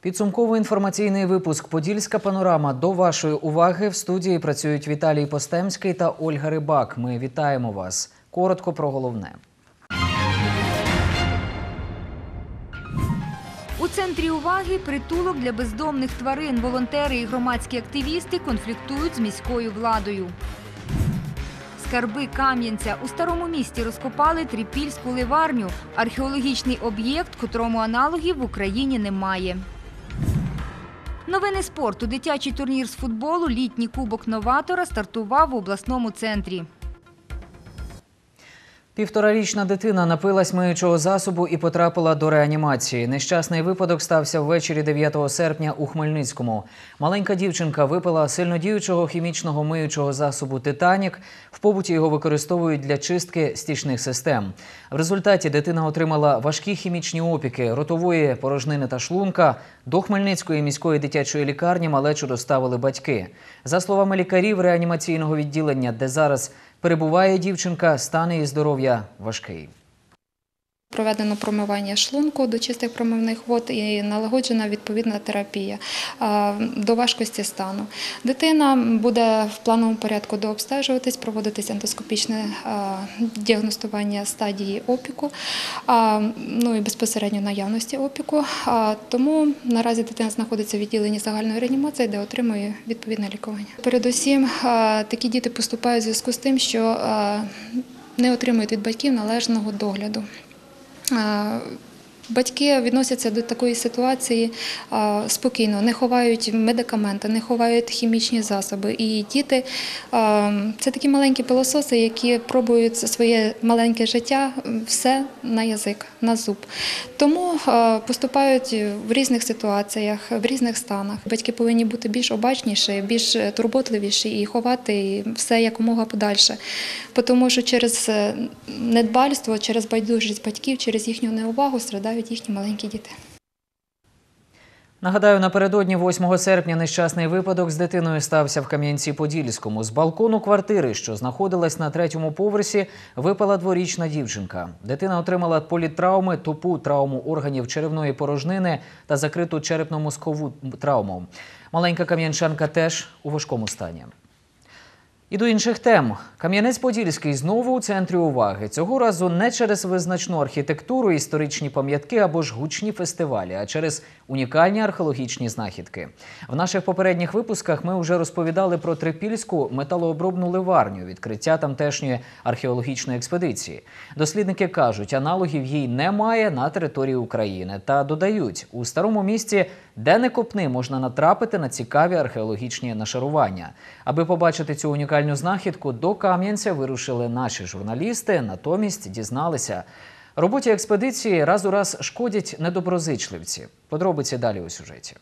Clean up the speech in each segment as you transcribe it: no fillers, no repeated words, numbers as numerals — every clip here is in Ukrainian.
Підсумковий інформаційний випуск «Подільська панорама». До вашої уваги в студії працюють Віталій Постемський та Ольга Рибак. Ми вітаємо вас. Коротко про головне. У центрі уваги притулок для бездомних тварин. Волонтери і громадські активісти конфліктують з міською владою. Скарби Кам'янця. У Старому Місті розкопали Трипільську ливарню. Археологічний об'єкт, котрому аналогів в Україні немає. Новини спорту. Дитячий турнір з футболу «Літній кубок новатора» стартував в обласному центрі. Півторарічна дитина напилась миючого засобу і потрапила до реанімації. Нещасний випадок стався ввечері 9 серпня у Хмельницькому. Маленька дівчинка випила сильнодіючого хімічного миючого засобу «Титанік». В побуті його використовують для чистки стічних систем. В результаті дитина отримала важкі хімічні опіки ротової порожнини та шлунка. До Хмельницької міської дитячої лікарні малечу доставили батьки. За словами лікарів реанімаційного відділення, де зараз перебуває дівчинка, стан її здоров'я важкий. Проведено промивання шлунку до чистих промивних вод і налагоджена відповідна терапія до важкості стану. Дитина буде в плановому порядку дообстежуватись, проводитись ендоскопічне діагностування стадії опіку, ну і безпосередньо наявності опіку. Тому наразі дитина знаходиться в відділенні загальної реанімації, де отримує відповідне лікування. Передусім, такі діти поступають у зв'язку з тим, що не отримують від батьків належного догляду. Батьки відносяться до такої ситуації спокійно, не ховають медикаменти, не ховають хімічні засоби. І діти – це такі маленькі пилососи, які пробують своє маленьке життя все на язик, на зуб. Тому поступають в різних ситуаціях, в різних станах. Батьки повинні бути більш обачніші, більш турботливіші і ховати все якомога подальше. Тому що через недбальство, через байдужість батьків, через їхню неувагу страдають їхні маленькі діти. Нагадаю, напередодні 8 серпня нещасний випадок з дитиною стався в Кам'янці-Подільському. З балкону квартири, що знаходилась на 3-му поверсі, випала дворічна дівчинка. Дитина отримала політтравми, тупу травму органів черевної порожнини та закриту черепно-мозкову травму. Маленька кам'янчанка теж у важкому стані. І до інших тем. Кам'янець-Подільський знову у центрі уваги. Цього разу не через визначну архітектуру, історичні пам'ятки або ж гучні фестивалі, а через унікальні археологічні знахідки. В наших попередніх випусках ми вже розповідали про Трипільську металообробну ливарню, відкриття тамтешньої археологічної експедиції. Дослідники кажуть, аналогів їй немає на території України. Та додають, у Старому Місті, де не копни, можна натрапити на цікаві археологічні нашарування. Аби побачити цю унікальну знахідку, до Кам'янця вирушили наші журналісти, натомість дізналися. Роботі експедиції раз у раз шкодять недоброзичливці. Подробиці далі у сюжеті.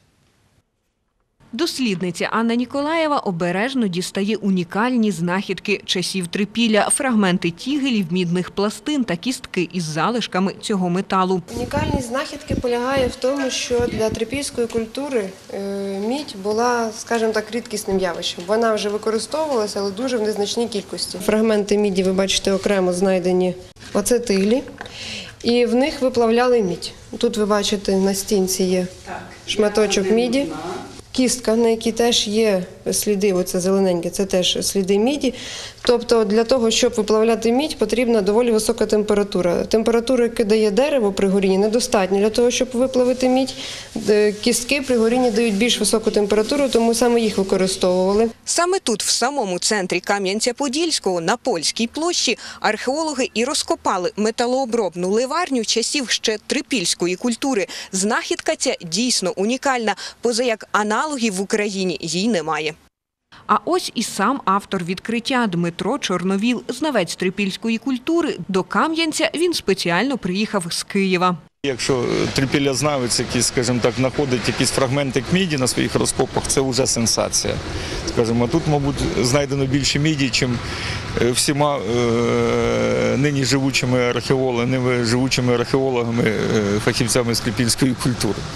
Дослідниця Анна Ніколаєва обережно дістає унікальні знахідки часів Трипілля, фрагменти тігелів, мідних пластин та кістки із залишками цього металу. Унікальність знахідки полягає в тому, що для трипільської культури мідь була, скажімо так, рідкісним явищем. Вона вже використовувалася, але дуже в незначній кількості. Фрагменти міді, ви бачите, окремо знайдені. Оце тиглі. І в них виплавляли мідь. Тут ви бачите, на стінці є шматочок міді. Кістка, на якій теж є сліди, оце зелененьке, це теж сліди міді. Тобто для того, щоб виплавляти мідь, потрібна доволі висока температура. Температура, яку дає дерево при горінні, недостатня для того, щоб виплавити мідь. Кістки при горінні дають більш високу температуру, тому саме їх використовували. Саме тут, в самому центрі Кам'янця-Подільського, на Польській площі, археологи і розкопали металообробну ливарню часів ще трипільської культури. Знахідка ця дійсно унікальна, поза як аналогів в Україні їй немає. А ось і сам автор відкриття Дмитро Чорновіл, знавець трипільської культури. До Кам'янця він спеціально приїхав з Києва. Якщо трипіллязнавець, якийсь, скажімо так, знаходить якісь фрагменти міді на своїх розкопах, це вже сенсація. Скажімо, тут, мабуть, знайдено більше міді, ніж всіма нині живучими археологами, фахівцями з трипільської культури.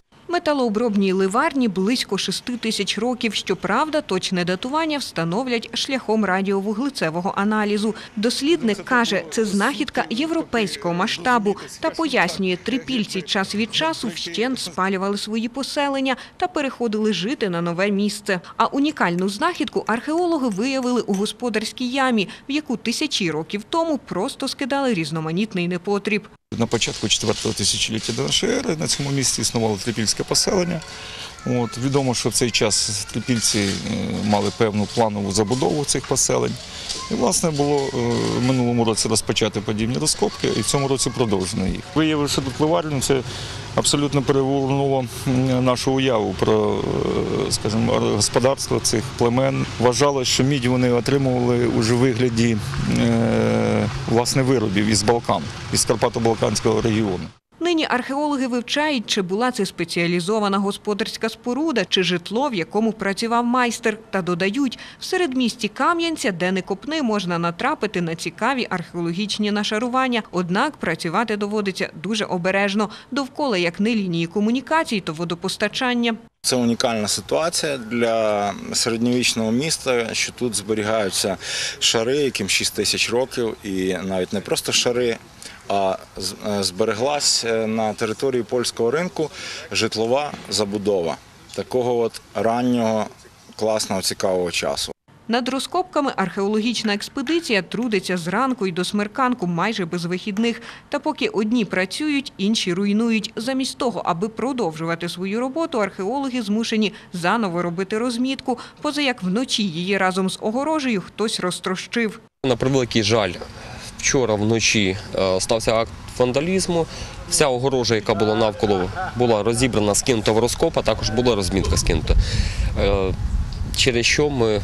Металообробній ливарні близько 6 тисяч років. Щоправда, точне датування встановлять шляхом радіовуглецевого аналізу. Дослідник каже, це знахідка європейського масштабу та пояснює, трипільці час від часу вщент спалювали свої поселення та переходили жити на нове місце. А унікальну знахідку археологи виявили у господарській ямі, в яку тисячі років тому просто скидали різноманітний непотріб. На початку 4-го тисячоліття до нашої ери на цьому місці існувало трипільське поселення. Відомо, що в цей час трипільці мали певну планову забудову цих поселень. І, власне, було в минулому році розпочати подібні розкопки, і в цьому році продовжено їх. Виявивши тут ливарню, це абсолютно перевернуло нашу уяву про, скажімо, господарство цих племен. Вважалось, що мідь вони отримували уже в вигляді власне виробів із Балкан, із Карпато-Балканського регіону. Нині археологи вивчають, чи була це спеціалізована господарська споруда, чи житло, в якому працював майстер. Та додають, в середмісті Кам'янця, де не копни, можна натрапити на цікаві археологічні нашарування. Однак працювати доводиться дуже обережно. Довкола як не лінії комунікацій, то водопостачання. Це унікальна ситуація для середньовічного міста, що тут зберігаються шари, яким 6 тисяч років, і навіть не просто шари, а збереглась на території польського ринку житлова забудова такого раннього, класного, цікавого часу. Над розкопками археологічна експедиція трудиться зранку й до смерканку, майже без вихідних. Та поки одні працюють, інші руйнують. Замість того, аби продовжувати свою роботу, археологи змушені заново робити розмітку, поза як вночі її разом з огорожею хтось розтрощив. На превеликий жаль, вчора вночі стався акт вандалізму. Вся огорожа, яка була навколо, була розібрана, скинута в розкоп, а також була розмітка скинута. Через що ми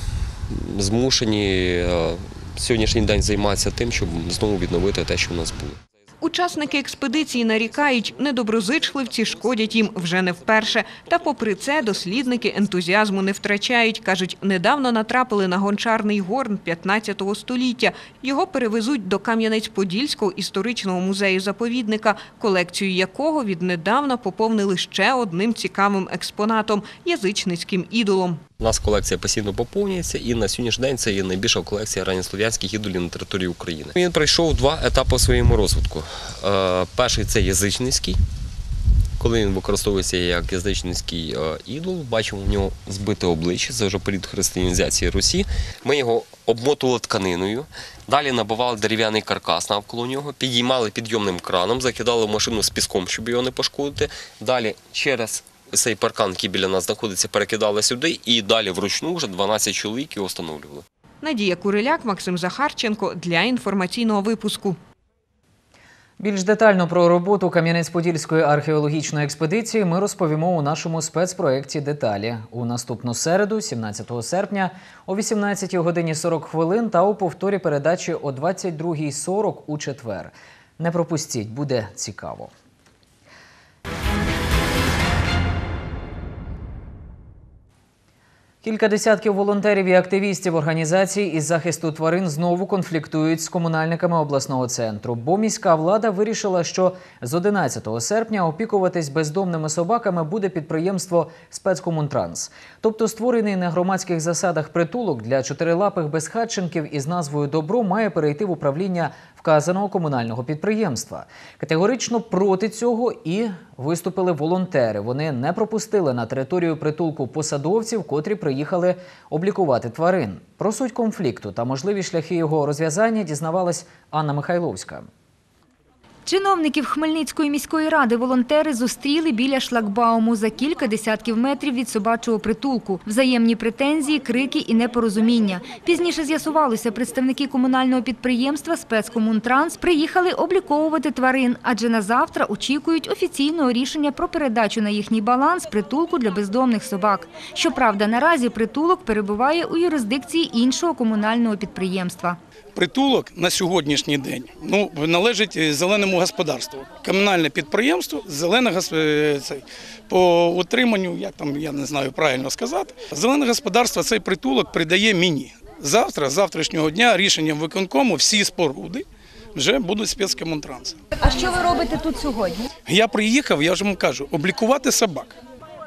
змушені сьогоднішній день займатися тим, щоб знову відновити те, що в нас було. Учасники експедиції нарікають, недоброзичливці шкодять їм вже не вперше. Та попри це дослідники ентузіазму не втрачають. Кажуть, недавно натрапили на гончарний горн 15 століття. Його перевезуть до Кам'янець-Подільського історичного музею-заповідника, колекцію якого віднедавна поповнили ще одним цікавим експонатом – язичницьким ідолом. У нас колекція постійно поповнюється, і на сьогоднішній день це є найбільша колекція ранньослов'янських ідолів на території України. Він пройшов 2 етапи в своєму розвитку. Перший – це язичницький, коли він використовується як язичницький ідол. Бачимо в нього збите обличчя, це вже період християнізації Русі. Ми його обмотували тканиною, далі набивали дерев'яний каркас навколо нього, підіймали підйомним краном, закидали в машину з піском, щоб його не пошкодити. Далі через цей паркан, який біля нас знаходиться, перекидали сюди і далі вручну вже 12 чоловік його встановлювали. Надія Куриляк, Максим Захарченко для інформаційного випуску. Більш детально про роботу Кам'янець-Подільської археологічної експедиції ми розповімо у нашому спецпроєкті «Деталі» у наступну середу, 17 серпня, о 18 годині 40 хвилин та у повторі передачі о 22:40 у четвер. Не пропустіть, буде цікаво. Кілька десятків волонтерів і активістів організацій із захисту тварин знову конфліктують з комунальниками обласного центру, бо міська влада вирішила, що з 11 серпня опікуватись бездомними собаками буде підприємство «Спецкомунтранс». Тобто створений на громадських засадах притулок для чотирилапих безхатченків із назвою «Добро» має перейти в управління вказаного комунального підприємства. Категорично проти цього і виступили волонтери. Вони не пропустили на територію притулку посадовців, котрі приїхали облікувати тварин. Про суть конфлікту та можливі шляхи його розв'язання дізнавалась Анна Михайловська. Чиновників Хмельницької міської ради волонтери зустріли біля шлагбауму за кілька десятків метрів від собачого притулку. Взаємні претензії, крики і непорозуміння. Пізніше з'ясувалося, представники комунального підприємства «Спецкомунтранс» приїхали обліковувати тварин, адже на завтра очікують офіційного рішення про передачу на їхній баланс притулку для бездомних собак. Щоправда, наразі притулок перебуває у юрисдикції іншого комунального підприємства. Притулок на сьогоднішній день належить зеленому господарству. Комунальне підприємство зелене по утриманню, я не знаю правильно сказати. Зелене господарство цей притулок придає мені. Завтра, з завтрашнього дня, рішенням виконкому всі споруди вже будуть спецкомунтрансом. А що ви робите тут сьогодні? Я приїхав, я ж вам кажу, облікувати собак.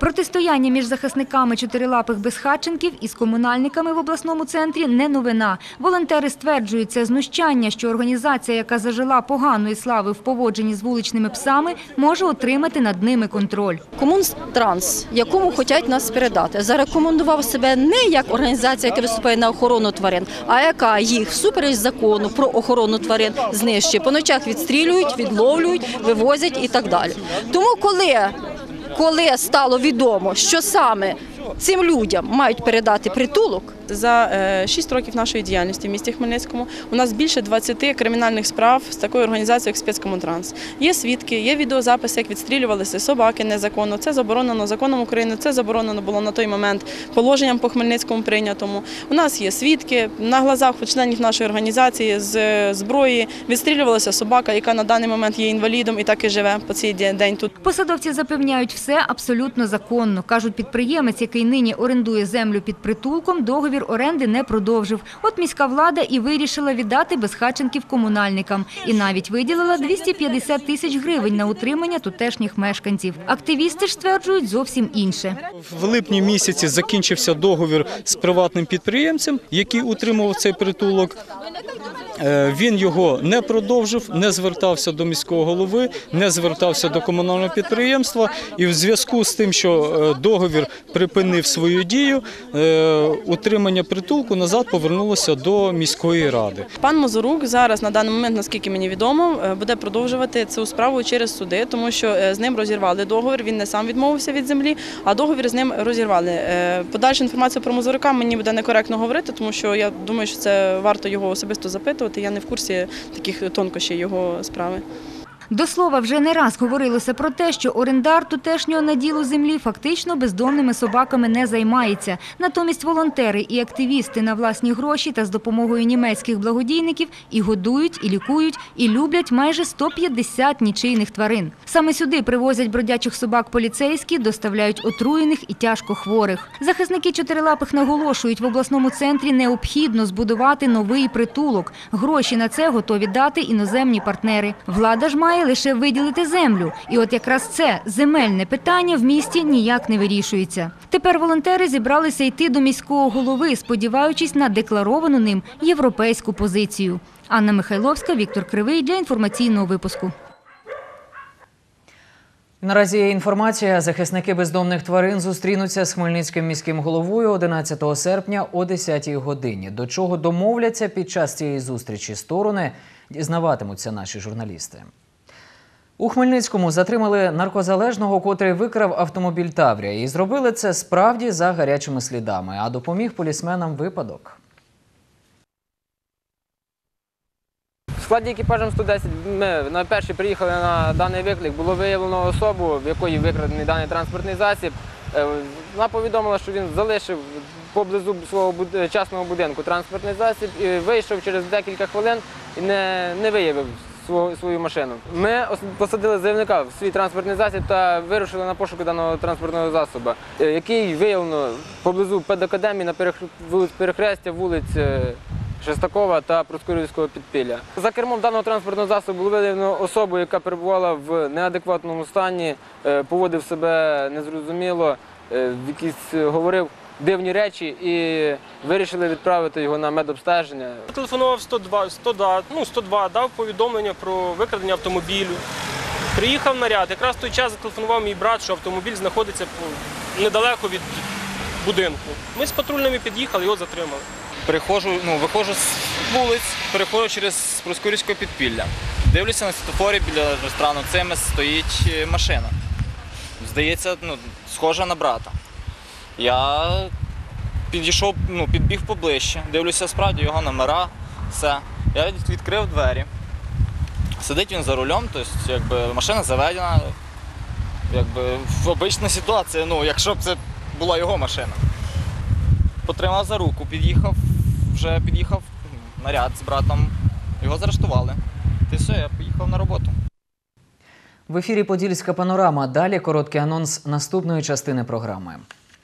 Протистояння між захисниками чотирилапих безхатченків із комунальниками в обласному центрі не новина. Волонтери стверджують, це знущання, що організація, яка зажила поганої слави в поводженні з вуличними псами, може отримати над ними контроль. Комунтранс, якому хочуть нас передати, зарекомендував себе не як організація, яка виступає на охорону тварин, а яка їх всупереч закону про охорону тварин знищує. По ночах відстрілюють, відловлюють, вивозять і так далі. Тому коли стало відомо, що саме цим людям мають передати притулок, за 6 років нашої діяльності в місті Хмельницькому у нас більше 20 кримінальних справ з такою організацією, як спецкомунтранс. Є свідки, є відеозаписи, як відстрілювалися собаки незаконно. Це заборонено законом України, це заборонено було на той момент положенням по Хмельницькому прийнятому. У нас є свідки, на глазах у членів нашої організації з зброї відстрілювалася собака, яка на даний момент є інвалідом і так і живе по цей день тут. Посадовці запевняють, все абсолютно законно. Кажуть, підприємець, який нині орендує землю під притулком, договір оренди не продовжив. От міська влада і вирішила віддати безхатченків комунальникам. І навіть виділила 250 тисяч гривень на утримання тутешніх мешканців. Активісти ж стверджують зовсім інше. В липні місяці закінчився договір з приватним підприємцем, який утримував цей притулок. Він його не продовжив, не звертався до міського голови, не звертався до комунального підприємства. І в зв'язку з тим, що договір припинив свою дію, утримання притулку назад повернулося до міської ради. Пан Мозорук зараз, на даний момент, наскільки мені відомо, буде продовжувати цю справу через суди, тому що з ним розірвали договір, він не сам відмовився від землі, а договір з ним розірвали. Подальшу інформацію про Мозорука мені буде некоректно говорити, тому що я думаю, що це варто його особисто запитувати. Я не в курсі таких тонкощів його справи. До слова, вже не раз говорилося про те, що орендар тутешнього наділу землі фактично бездомними собаками не займається. Натомість волонтери і активісти на власні гроші та з допомогою німецьких благодійників і годують, і лікують, і люблять майже 150 нічийних тварин. Саме сюди привозять бродячих собак поліцейські, доставляють отруєних і тяжко хворих. Захисники чотирилапих наголошують, в обласному центрі необхідно збудувати новий притулок. Гроші на це готові дати іноземні партнери. Влада ж має лише виділити землю. І от якраз це земельне питання в місті ніяк не вирішується. Тепер волонтери зібралися йти до міського голови, сподіваючись на декларовану ним європейську позицію. Анна Михайловська, Віктор Кривий для інформаційного випуску. Наразі є інформація, захисники бездомних тварин зустрінуться з Хмельницьким міським головою 11 серпня о 10-й годині. До чого домовляться під час цієї зустрічі сторони, дізнаватимуться наші журналісти. У Хмельницькому затримали наркозалежного, котрий викрав автомобіль «Таврія». І зробили це справді за гарячими слідами, а допоміг полісменам випадок. В складі екіпажем 110 ми на перші приїхали на даний виклик. Було виявлено особу, в якої викрадений даний транспортний засіб. Вона повідомила, що він залишив поблизу свого частного будинку транспортний засіб і вийшов через декілька хвилин і не виявив свою машину. Ми посадили заявника в свій транспортний засіб та вирушили на пошуки даного транспортного засобу, який виявлено поблизу педакадемії на перехрестя вулиць Шестакова та Проскурівського підпілля. За кермом даного транспортного засобу було виявлено особу, яка перебувала в неадекватному стані, поводив себе незрозуміло, говорив дивні речі і вирішили відправити його на медобстеження. Телефонував 102, дав повідомлення про викрадення автомобілю. Приїхав наряд. Якраз в той час зателефонував мій брат, що автомобіль знаходиться недалеко від будинку. Ми з патрульними під'їхали, його затримали. Виходжу з вулиць, переходжу через Проскурівське підпілля. Дивлюся на світлофорі біля ресторану «Цимес» стоїть машина. Здається, схожа на брата. Я підбіг поближче, дивлюся справді його номера, все. Я відкрив двері. Сидить він за рулем, тобто машина заведена, обична ситуація, якщо б це була його машина. Потримав за руку, під'їхав наряд з братом, його заарештували. І все, я поїхав на роботу. В ефірі «Подільська панорама». Далі короткий анонс наступної частини програми.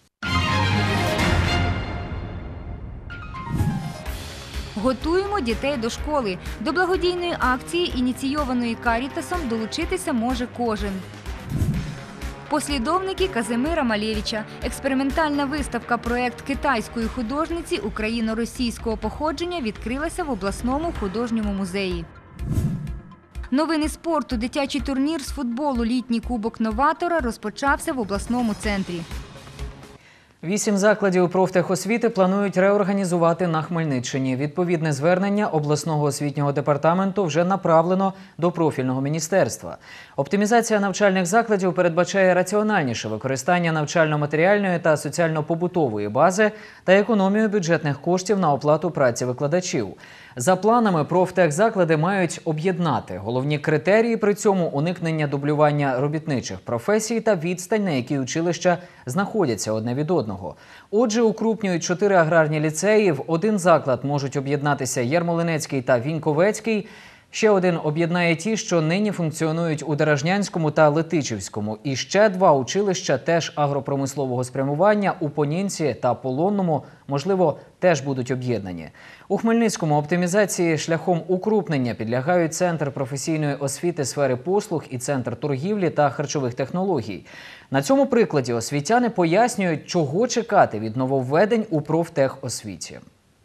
Готуємо дітей до школи. До благодійної акції, ініційованої Карітасом, долучитися може кожен. Послідовники Казимира Малєвича. Експериментальна виставка «Проект китайської художниці україно-російського походження» відкрилася в обласному художньому музеї. Новини спорту. Дитячий турнір з футболу «Літній кубок новатора» розпочався в обласному центрі. 8 закладів профтехосвіти планують реорганізувати на Хмельниччині. Відповідне звернення обласного освітнього департаменту вже направлено до профільного міністерства. Оптимізація навчальних закладів передбачає раціональніше використання навчально-матеріальної та соціально-побутової бази та економію бюджетних коштів на оплату праці викладачів. За планами, профтехзаклади мають об'єднати. Головні критерії при цьому – уникнення дублювання робітничих професій та відстань, на якій училища знаходяться одне від одного. Отже, укрупнюють 4 аграрні ліцеї. В один заклад можуть об'єднатися Ярмолинецький та Віньковецький. Ще один об'єднає ті, що нині функціонують у Деражнянському та Летичівському. І ще 2 училища теж агропромислового спрямування у Понінці та Полонному, можливо, теж будуть об'єднані. У Хмельницькому оптимізації шляхом укрупнення підлягають Центр професійної освіти сфери послуг і Центр торгівлі та харчових технологій. На цьому прикладі освітяни пояснюють, чого чекати від нововведень у профтехосвіті.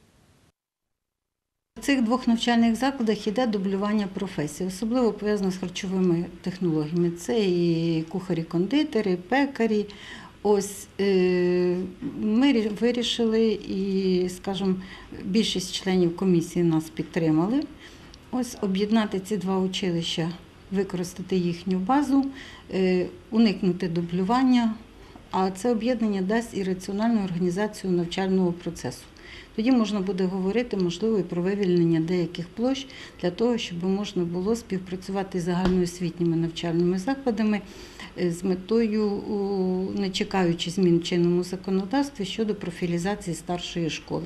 В цих 2 навчальних закладах йде дублювання професій, особливо пов'язано з харчовими технологіями. Це і кухарі-кондитери, пекарі. Ось ми вирішили і, скажімо, більшість членів комісії нас підтримали. Ось об'єднати ці 2 училища, використати їхню базу, уникнути дублювання, а це об'єднання дасть і раціональну організацію навчального процесу. Тоді можна буде говорити, можливо, і про вивільнення деяких площ для того, щоб можна було співпрацювати з загальноосвітніми навчальними закладами з метою, не чекаючи змін в чинному законодавстві щодо профілізації старшої школи.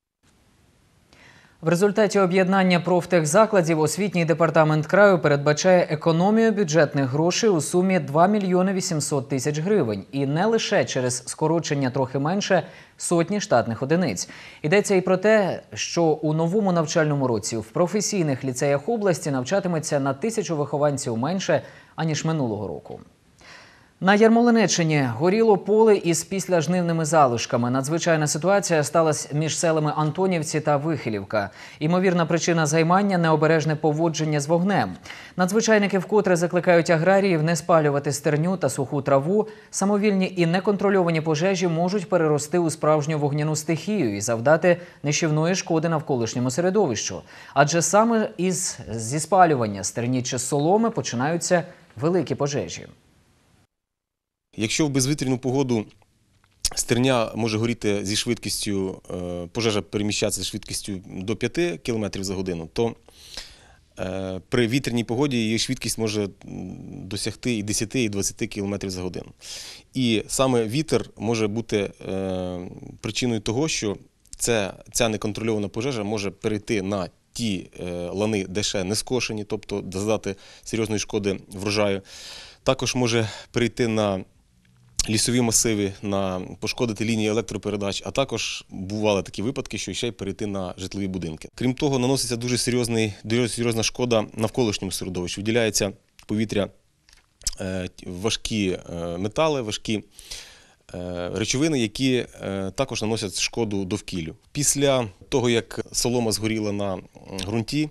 В результаті об'єднання профтехзакладів освітній департамент краю передбачає економію бюджетних грошей у сумі 2 мільйони 800 тисяч гривень. І не лише через скорочення трохи менше сотні штатних одиниць. Йдеться і про те, що у новому навчальному році в професійних ліцеях області навчатиметься на 1000 вихованців менше, аніж минулого року. На Ярмолинеччині горіло поле із післяжнивними залишками. Надзвичайна ситуація сталася між селами Антонівці та Вихилівка. Імовірна причина займання – необережне поводження з вогнем. Надзвичайники вкотре закликають аграріїв не спалювати стерню та суху траву. Самовільні і неконтрольовані пожежі можуть перерости у справжню вогняну стихію і завдати нищівної шкоди навколишньому середовищу. Адже саме зі спалювання стерні чи соломи починаються великі пожежі. Якщо в безвітряну погоду стерня може горіти зі швидкістю, пожежа переміщатися зі швидкістю до 5 км за годину, то при вітряній погоді її швидкість може досягти і 10, і 20 км за годину. І саме вітер може бути причиною того, що ця неконтрольована пожежа може перейти на ті лани, де ще не скошені, тобто завдати серйозної шкоди врожаю. Також може перейти на лісові масиви, пошкодити лінії електропередач, а також бували такі випадки, що ще й перейти на житлові будинки. Крім того, наноситься дуже серйозна шкода навколишньому середовищу. Виділяється в повітря важкі метали, важкі речовини, які також наносять шкоду довкіллю. Після того, як солома згоріла на ґрунті,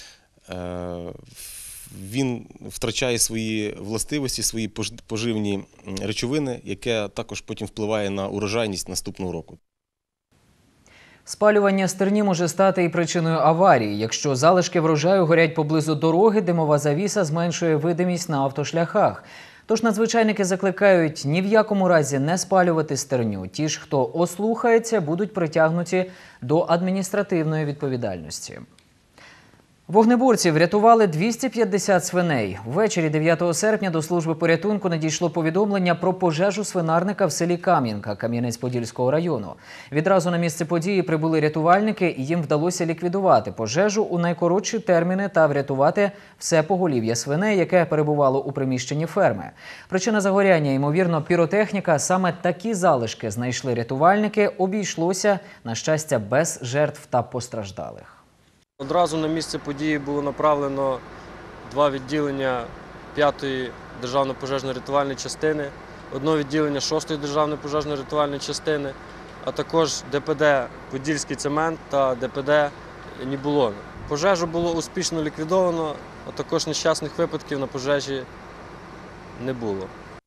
він втрачає свої властивості, свої поживні речовини, яке також потім впливає на урожайність наступного року. Спалювання стерні може стати і причиною аварії. Якщо залишки врожаю горять поблизу дороги, димова завіса зменшує видимість на автошляхах. Тож надзвичайники закликають ні в якому разі не спалювати стерню. Ті ж, хто ослухається, будуть притягнуті до адміністративної відповідальності. Вогнеборці врятували 250 свиней. Ввечері 9 серпня до служби порятунку надійшло повідомлення про пожежу свинарника в селі Кам'янка Кам'янець-Подільського району. Відразу на місце події прибули рятувальники, і їм вдалося ліквідувати пожежу у найкоротші терміни та врятувати все поголів'я свиней, яке перебувало у приміщенні ферми. Причина загоряння, ймовірно, піротехніка. Саме такі залишки знайшли рятувальники. Обійшлося, на щастя, без жертв та постраждалих. Одразу на місце події було направлено 2 відділення 5-ї державно-пожежно-рятувальної частини одного відділення 6-ї державної пожежно-рятувальної частини, а також ДПД «Подільський цемент» та ДПД «Нібулон». Пожежу було успішно ліквідовано, а також нещасних випадків на пожежі не було.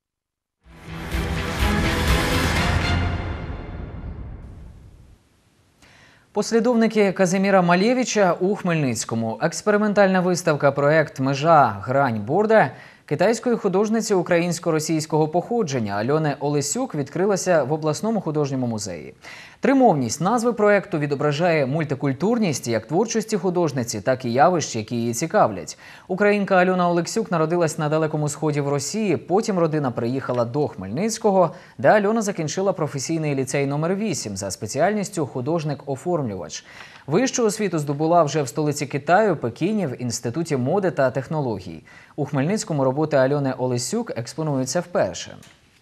Послідовники Казиміра Малєвича у Хмельницькому. Експериментальна виставка «Проект Межа. Грань борда» китайської художниці українсько-російського походження Альони Олесюк відкрилася в обласному художньому музеї. Тримовність назви проєкту відображає мультикультурність як творчості художниці, так і явищ, які її цікавлять. Українка Альона Олесюк народилась на Далекому Сході в Росії, потім родина приїхала до Хмельницького, де Альона закінчила професійний ліцей номер 8 за спеціальністю художник-оформлювач. Вищу освіту здобула вже в столиці Китаю, Пекіні, в Інституті моди та технологій. У Хмельницькому роботи Альони Олесюк експонуються вперше.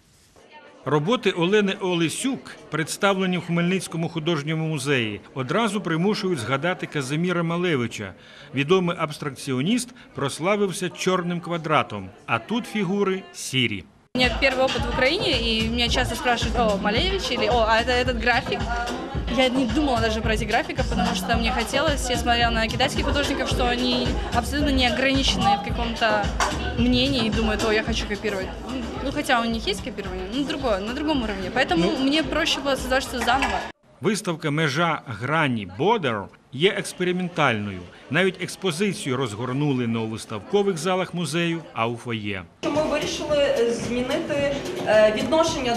Роботи Олени Олесюк, представлені в Хмельницькому художньому музеї, одразу примушують згадати Казиміра Малевича. Відомий абстракціоніст прославився чорним квадратом, а тут фігури сірі. У меня первый опыт в Украине, и меня часто спрашивают: о, Малевич или о, а это этот график. Я не думала даже про эти графиков, потому что мне хотелось, я смотрела на китайских художников, что они абсолютно не ограничены в каком-то мнении и думают: о, я хочу копировать. Ну, хотя у них есть копирование, но другое, на другом уровне. Поэтому мне проще было создать что-то заново. Виставка «Межа. Грані борда» є експериментальною. Навіть експозицію розгорнули не у виставкових залах музею, а у фоє. Ми вирішили змінити відношення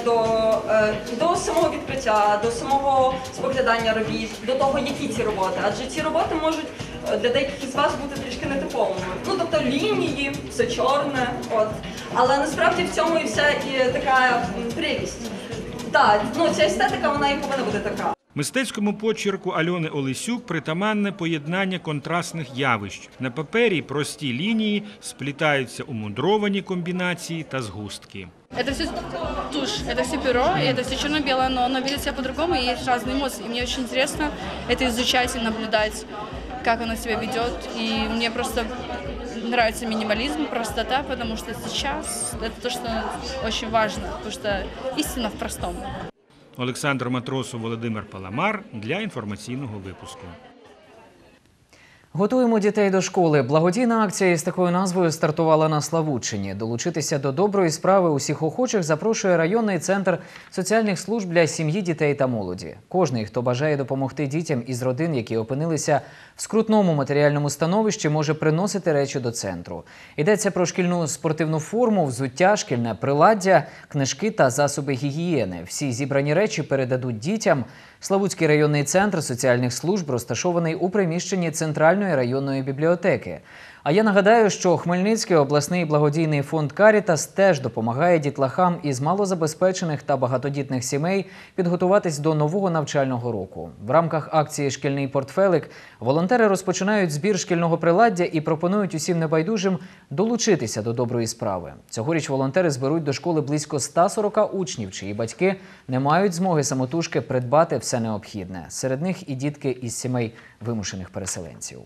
до самого відкриття, до самого споглядання робіт, до того, які ці роботи. Адже ці роботи можуть для деяких із вас бути трішки нетиповими. Ну, тобто лінії, все чорне, от. Але насправді в цьому і вся і така прелість. Так, ну ця естетика, вона і повинна бути така. Мистецькому почерку Альони Олесюк притаманне поєднання контрастних явищ. На папері прості лінії сплітаються у мудровані комбінації та згустки. Это все тушь, это все перо, и это все черно-белое, но оно ведет себя по-другому, и есть разные эмоции. И мне очень интересно это изучать и наблюдать, как оно себя ведет. И мне просто нравится минимализм, простота, потому что сейчас это то, что очень важно, потому что истина в простом. Олександр Матросов, Володимир Паламар для інформаційного випуску. Готуємо дітей до школи. Благодійна акція із такою назвою стартувала на Славутчині. Долучитися до доброї справи усіх охочих запрошує районний центр соціальних служб для сім'ї, дітей та молоді. Кожний, хто бажає допомогти дітям із родин, які опинилися в скрутному матеріальному становищі, може приносити речі до центру. Йдеться про шкільну спортивну форму, взуття, шкільне приладдя, книжки та засоби гігієни. Всі зібрані речі передадуть дітям. Славутський районний центр соціальних служб розташований у приміщенні Центральної районної бібліотеки. А я нагадаю, що Хмельницький обласний благодійний фонд «Карітас» теж допомагає дітлахам із малозабезпечених та багатодітних сімей підготуватись до нового навчального року. В рамках акції «Шкільний портфелик» волонтери розпочинають збір шкільного приладдя і пропонують усім небайдужим долучитися до доброї справи. Цьогоріч волонтери зберуть до школи близько 140 учнів, чиї батьки не мають змоги самотужки придбати все необхідне. Серед них і дітки із сімей вимушених переселенців.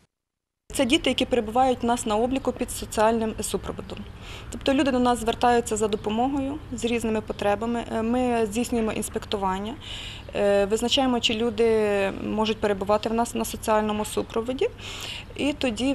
Це діти, які перебувають у нас на обліку під соціальним супроводом. Тобто люди до нас звертаються за допомогою з різними потребами. Ми здійснюємо інспектування, визначаємо, чи люди можуть перебувати в нас на соціальному супроводі. І тоді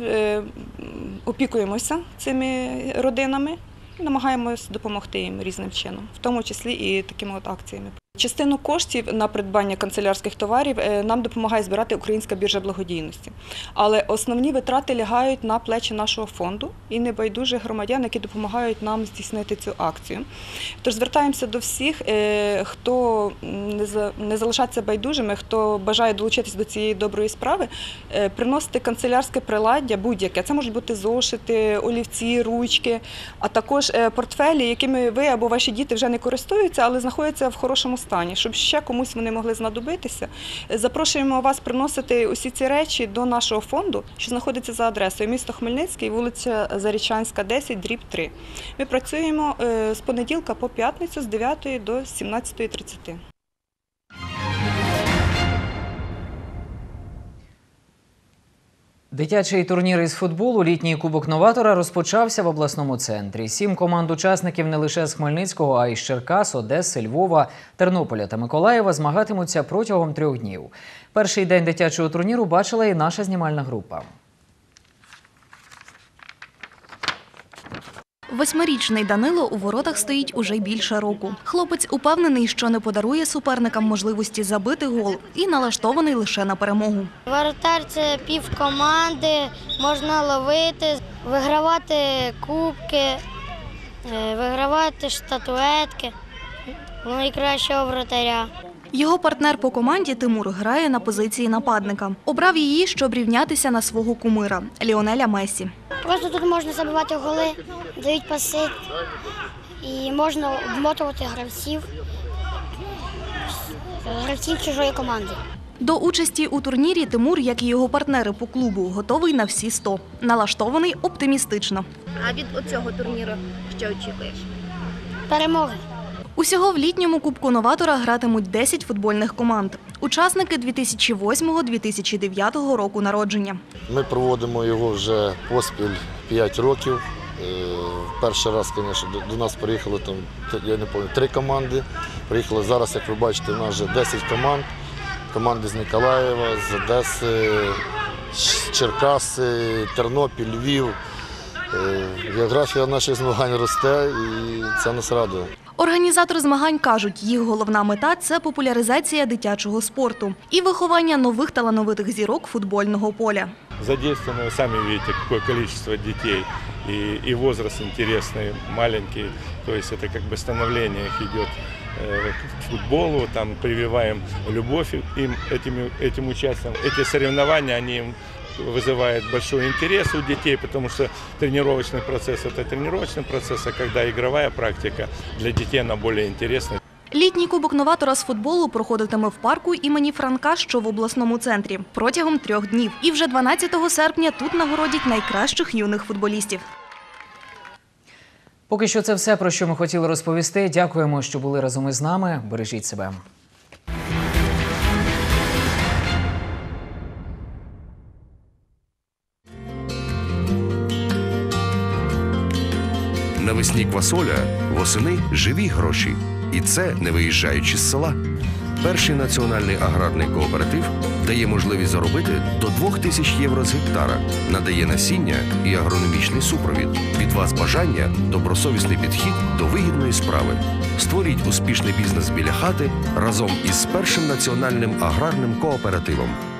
опікуємося цими родинами і намагаємось допомогти їм різним чином, в тому числі і такими от акціями. Частину коштів на придбання канцелярських товарів нам допомагає збирати Українська біржа благодійності. Але основні витрати лягають на плечі нашого фонду і небайдужих громадян, які допомагають нам здійснити цю акцію. Тож звертаємося до всіх, хто не залишається байдужими, хто бажає долучитися до цієї доброї справи, приносити канцелярське приладдя будь-яке. Це можуть бути зошити, олівці, ручки, а також портфелі, якими ви або ваші діти вже не користуються, але знаходяться в хорошому стані, щоб ще комусь вони могли знадобитися. Запрошуємо вас приносити усі ці речі до нашого фонду, що знаходиться за адресою місто Хмельницький, вулиця Зарічанська, 10/3. Ми працюємо з понеділка по п'ятницю з 9 до 17:30. Дитячий турнір із футболу «Літній кубок новатора» розпочався в обласному центрі. 7 команд-учасників не лише з Хмельницького, а й з Черкас, Одеси, Львова, Тернополя та Миколаєва змагатимуться протягом 3 днів. Перший день дитячого турніру бачила і наша знімальна група. 8-річний Данило у воротах стоїть уже більше року. Хлопець упевнений, що не подарує суперникам можливості забити гол і налаштований лише на перемогу. Воротар – це півкоманди, можна ловити, вигравати кубки, вигравати статуетки найкращого воротаря. Його партнер по команді Тимур грає на позиції нападника. Обрав її, щоб рівнятися на свого кумира – Ліонеля Месі. Просто тут можна забивати голи, дають паси і можна обмотувати гравців чужої команди. До участі у турнірі Тимур, як і його партнери по клубу, готовий на всі 100. Налаштований оптимістично. А від цього турніру що очікуєш? Перемоги. Усього в літньому кубку новатора гратимуть 10 футбольних команд. Учасники 2008-2009 року народження. Ми проводимо його вже поспіль 5 років. Перший раз, звісно, до нас приїхало, я не пам'ятаю, 3 команди. Приїхало зараз, як ви бачите, у нас вже 10 команд. Команди з Миколаєва, з Одеси, з Черкаси, Тернопіль, Львів. Географія наших змагань росте і це нас радує. Організатори змагань кажуть, їх головна мета – це популяризація дитячого спорту і виховання нових талановитих зірок футбольного поля. Задействовано, сами видите, какое количество детей, и возраст интересный, маленький, то есть это как бы становление их идет к футболу, там прививаем любовь им, этим участием. Эти соревнования, они вызывает большой интерес у детей, потому что тренировочный процесс – это тренировочный процесс, а когда игровая практика, для детей она более интересна. Літній кубок новатора з футболу проходитиме в парку імені Франка, що в обласному центрі, протягом 3 днів. І вже 12 серпня тут нагородять найкращих юних футболістів. Поки що це все, про що ми хотіли розповісти. Дякуємо, що були разом із нами. Бережіть себе. Навесні квасоля, восени живі гроші. І це не виїжджаючи з села. Перший національний аграрний кооператив дає можливість заробити до 2000 євро з гектара, надає насіння і агрономічний супровід. Від вас бажання – добросовісний підхід до вигідної справи. Створіть успішний бізнес біля хати разом із першим національним аграрним кооперативом.